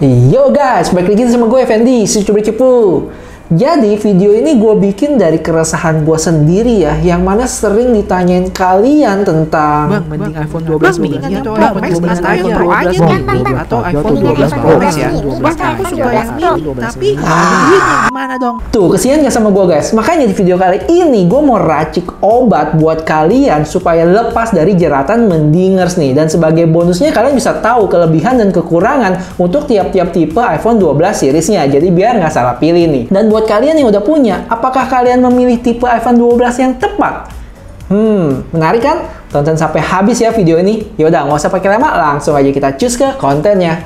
Yo guys, balik lagi sama gue Fendi, si Coba Cepu. Jadi video ini gue bikin dari keresahan gue sendiri ya, yang mana sering ditanyain kalian tentang Bang, mending iPhone 12 mini atau iPhone 12 Pro aja nih, atau iPhone 12 Pro Max ya. Bang, aku suka yang mini, tapi duitnya gimana dong? Tuh, kesian gak sama gue guys? Makanya di video kali ini gue mau racik obat buat kalian supaya lepas dari jeratan mendingers nih. Dan sebagai bonusnya kalian bisa tahu kelebihan dan kekurangan untuk tiap-tiap tipe iPhone 12 seriesnya. Jadi biar nggak salah pilih nih. Dan buat kalian yang udah punya, apakah kalian memilih tipe iPhone 12 yang tepat? Menarik kan? Tonton sampai habis ya video ini. Yaudah, nggak usah pakai lama, langsung aja kita cus ke kontennya.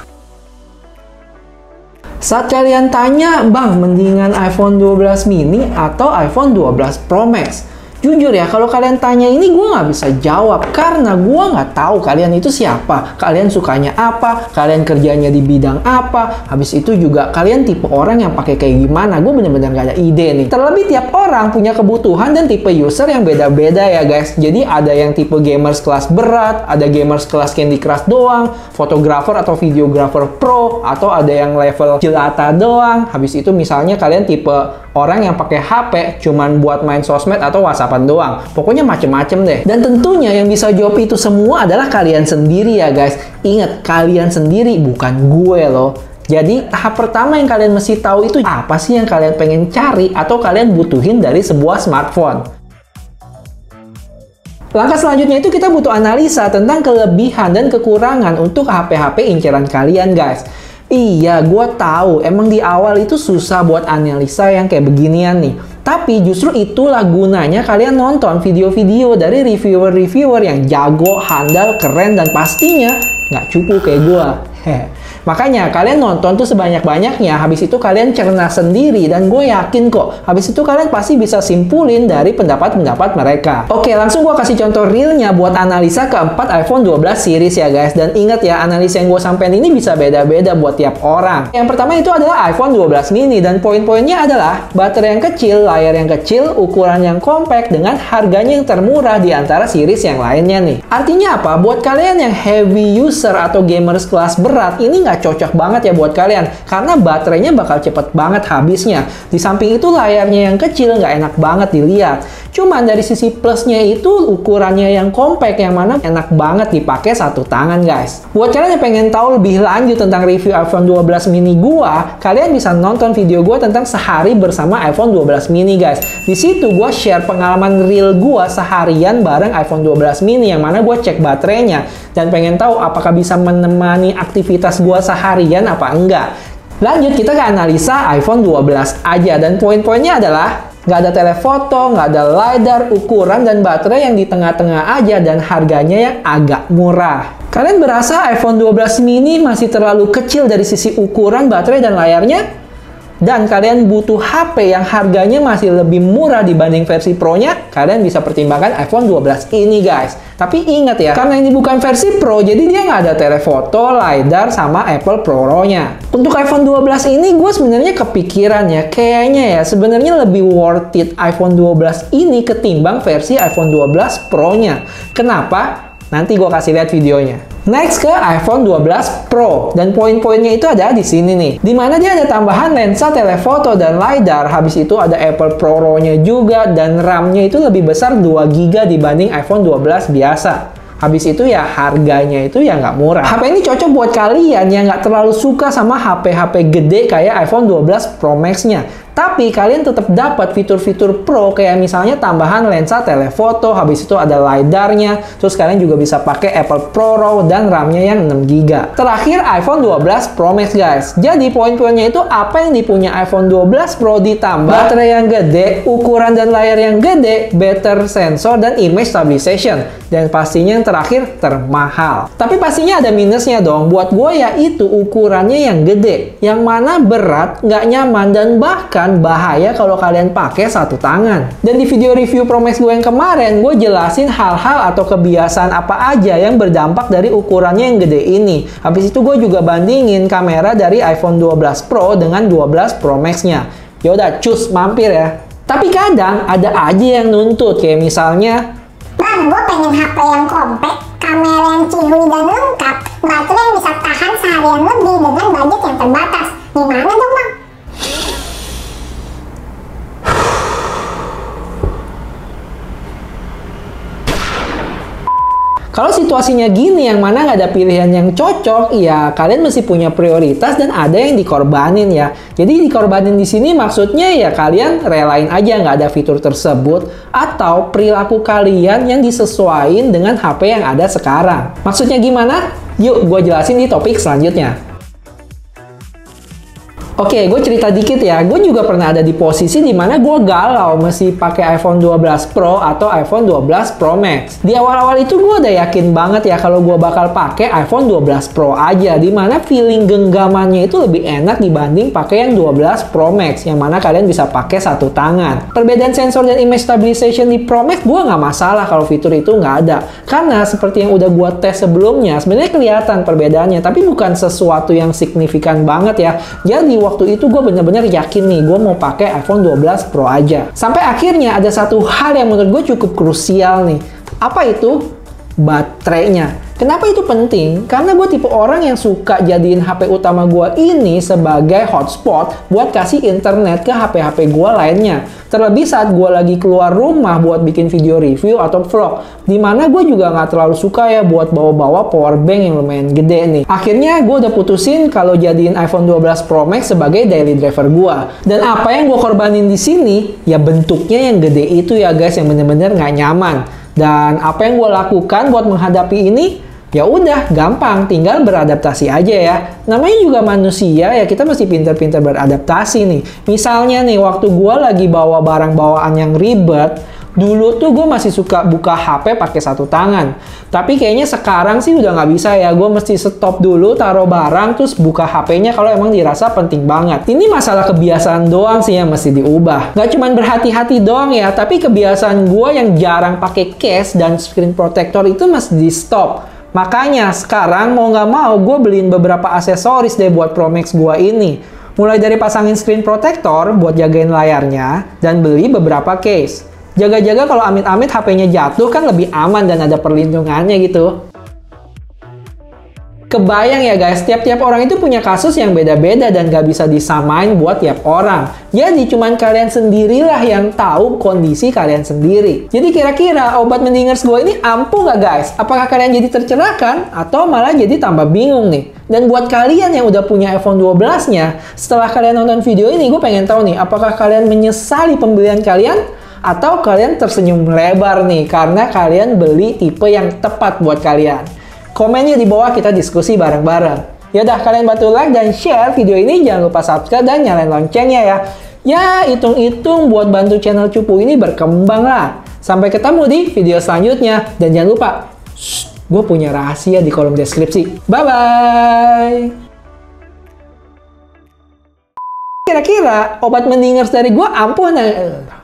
Saat kalian tanya, Bang, mendingan iPhone 12 mini atau iPhone 12 Pro Max? Jujur ya, kalau kalian tanya ini gue nggak bisa jawab karena gue nggak tahu kalian itu siapa, kalian sukanya apa, kalian kerjanya di bidang apa, habis itu juga kalian tipe orang yang pakai kayak gimana. Gue bener-bener nggak ada ide nih. Terlebih tiap orang punya kebutuhan dan tipe user yang beda-beda ya guys. Jadi ada yang tipe gamers kelas berat, ada gamers kelas Candy Crush doang, fotografer atau videografer pro, atau ada yang level jelata doang. Habis itu misalnya kalian tipe orang yang pakai HP cuman buat main sosmed atau WhatsAppan doang. Pokoknya macem-macem deh. Dan tentunya yang bisa jawab itu semua adalah kalian sendiri ya guys. Ingat, kalian sendiri, bukan gue loh. Jadi tahap pertama yang kalian mesti tahu itu apa sih yang kalian pengen cari atau kalian butuhin dari sebuah smartphone. Langkah selanjutnya itu kita butuh analisa tentang kelebihan dan kekurangan untuk HP-HP inceran kalian guys. Iya, gue tahu. Emang di awal itu susah buat analisa yang kayak beginian nih. Tapi justru itulah gunanya kalian nonton video-video dari reviewer-reviewer yang jago, handal, keren, dan pastinya nggak cupu kayak gue. Makanya kalian nonton tuh sebanyak-banyaknya, habis itu kalian cerna sendiri, dan gue yakin kok, habis itu kalian pasti bisa simpulin dari pendapat-pendapat mereka. Oke, langsung gue kasih contoh realnya buat analisa keempat iPhone 12 series ya guys. Dan ingat ya, analisa yang gue sampein ini bisa beda-beda buat tiap orang. Yang pertama itu adalah iPhone 12 mini, dan poin-poinnya adalah baterai yang kecil, layar yang kecil, ukuran yang compact, dengan harganya yang termurah di antara series yang lainnya nih. Artinya apa? Buat kalian yang heavy user atau gamers kelas berat, ini nggak cocok banget ya buat kalian karena baterainya bakal cepet banget habisnya. Di samping itu layarnya yang kecil nggak enak banget dilihat. Cuman dari sisi plusnya itu ukurannya yang compact, yang mana enak banget dipakai satu tangan guys. Buat kalian yang pengen tahu lebih lanjut tentang review iPhone 12 mini gua, kalian bisa nonton video gua tentang sehari bersama iPhone 12 mini guys. Di situ gua share pengalaman real gua seharian bareng iPhone 12 mini, yang mana gua cek baterainya dan pengen tahu apakah bisa menemani aktivitas gua seharian apa enggak. Lanjut kita ke analisa iPhone 12 aja, dan poin-poinnya adalah nggak ada telefoto, nggak ada LiDAR, ukuran dan baterai yang di tengah-tengah aja, dan harganya yang agak murah. Kalian berasa iPhone 12 mini masih terlalu kecil dari sisi ukuran, baterai, dan layarnya? Dan kalian butuh HP yang harganya masih lebih murah dibanding versi Pro-nya, kalian bisa pertimbangkan iPhone 12 ini guys. Tapi ingat ya, karena ini bukan versi Pro, jadi dia nggak ada telefoto, LiDAR, sama Apple Pro-nya. Untuk iPhone 12 ini gue sebenarnya kepikiran ya, kayaknya ya sebenarnya lebih worth it iPhone 12 ini ketimbang versi iPhone 12 Pro-nya. Kenapa? Nanti gue kasih lihat videonya. Next ke iPhone 12 Pro, dan poin-poinnya itu ada di sini nih. Dimana dia ada tambahan lensa telefoto dan LiDAR, habis itu ada Apple Pro-nya juga, dan RAM-nya itu lebih besar 2 GB dibanding iPhone 12 biasa. Habis itu ya harganya itu ya nggak murah. HP ini cocok buat kalian yang nggak terlalu suka sama HP-HP gede kayak iPhone 12 Pro Max-nya. Tapi kalian tetap dapat fitur-fitur pro kayak misalnya tambahan lensa telefoto, habis itu ada LiDAR-nya, terus kalian juga bisa pakai Apple Pro RAW dan RAM-nya yang 6 GB. Terakhir iPhone 12 Pro Max guys. Jadi poin-poinnya itu apa yang dipunya iPhone 12 Pro ditambah baterai yang gede, ukuran dan layar yang gede, better sensor dan image stabilization. Dan pastinya yang terakhir termahal. Tapi pastinya ada minusnya dong. Buat gue ya itu ukurannya yang gede, yang mana berat, nggak nyaman, dan bahkan bahaya kalau kalian pakai satu tangan. Dan di video review Pro Max gue yang kemarin, gue jelasin hal-hal atau kebiasaan apa aja yang berdampak dari ukurannya yang gede ini. Habis itu gue juga bandingin kamera dari iPhone 12 Pro dengan 12 Pro Max-nya. Yaudah, cus, mampir ya. Tapi kadang ada aja yang nuntut, kayak misalnya, Bang, gue pengen HP yang compact, kamera yang cihuy dan lengkap, baterai yang bisa tahan seharian lebih dengan budget yang terbatas. Gimana dong bang? Kalau situasinya gini, yang mana nggak ada pilihan yang cocok, ya kalian mesti punya prioritas dan ada yang dikorbanin ya. Jadi dikorbanin di sini maksudnya ya kalian relain aja nggak ada fitur tersebut atau perilaku kalian yang disesuaikan dengan HP yang ada sekarang. Maksudnya gimana? Yuk, gue jelasin di topik selanjutnya. Oke, gue cerita dikit ya. Gue juga pernah ada di posisi dimana gue galau mesti pakai iPhone 12 Pro atau iPhone 12 Pro Max. Di awal-awal itu gue udah yakin banget ya kalau gue bakal pakai iPhone 12 Pro aja. Dimana feeling genggamannya itu lebih enak dibanding pakai yang 12 Pro Max. Yang mana kalian bisa pakai satu tangan. Perbedaan sensor dan image stabilization di Pro Max gue nggak masalah kalau fitur itu nggak ada. Karena seperti yang udah gue tes sebelumnya, sebenarnya kelihatan perbedaannya. Tapi bukan sesuatu yang signifikan banget ya. Jadi waktu itu gue bener-bener yakin nih gue mau pakai iPhone 12 Pro aja. Sampai akhirnya ada satu hal yang menurut gue cukup krusial nih. Apa itu? Baterainya. Kenapa itu penting? Karena gue tipe orang yang suka jadiin HP utama gue ini sebagai hotspot buat kasih internet ke HP-HP gue lainnya. Terlebih saat gue lagi keluar rumah buat bikin video review atau vlog. Dimana gue juga nggak terlalu suka ya buat bawa-bawa powerbank yang lumayan gede nih. Akhirnya gue udah putusin kalau jadiin iPhone 12 Pro Max sebagai daily driver gue. Dan apa yang gue korbanin di sini? Ya bentuknya yang gede itu ya guys, yang bener-bener nggak nyaman. Dan apa yang gue lakukan buat menghadapi ini? Ya udah, gampang, tinggal beradaptasi aja ya. Namanya juga manusia ya, kita mesti pintar-pintar beradaptasi nih. Misalnya nih, waktu gue lagi bawa barang bawaan yang ribet, dulu tuh gue masih suka buka HP pakai satu tangan. Tapi kayaknya sekarang sih udah nggak bisa ya. Gue mesti stop dulu, taruh barang, terus buka HP-nya kalau emang dirasa penting banget. Ini masalah kebiasaan doang sih yang mesti diubah. Nggak cuman berhati-hati doang ya, tapi kebiasaan gue yang jarang pakai case dan screen protector itu mesti di stop. Makanya sekarang mau nggak mau gue beliin beberapa aksesoris deh buat Pro Max gue ini. Mulai dari pasangin screen protector buat jagain layarnya dan beli beberapa case. Jaga-jaga kalau amit-amit HP-nya jatuh kan lebih aman dan ada perlindungannya gitu. Kebayang ya guys, tiap-tiap orang itu punya kasus yang beda-beda dan gak bisa disamain buat tiap orang. Jadi cuman kalian sendirilah yang tahu kondisi kalian sendiri. Jadi kira-kira obat mendingers gue ini ampuh gak guys? Apakah kalian jadi tercerahkan atau malah jadi tambah bingung nih? Dan buat kalian yang udah punya iPhone 12-nya, setelah kalian nonton video ini gue pengen tahu nih, apakah kalian menyesali pembelian kalian? Atau kalian tersenyum lebar nih karena kalian beli tipe yang tepat buat kalian? Komennya di bawah, kita diskusi bareng-bareng. Yaudah, kalian bantu like dan share video ini. Jangan lupa subscribe dan nyalain loncengnya ya. Ya, hitung-hitung buat bantu channel Cupu ini berkembang lah. Sampai ketemu di video selanjutnya. Dan jangan lupa, gue punya rahasia di kolom deskripsi. Bye-bye! Kira-kira obat mendingers dari gue ampuh nggak?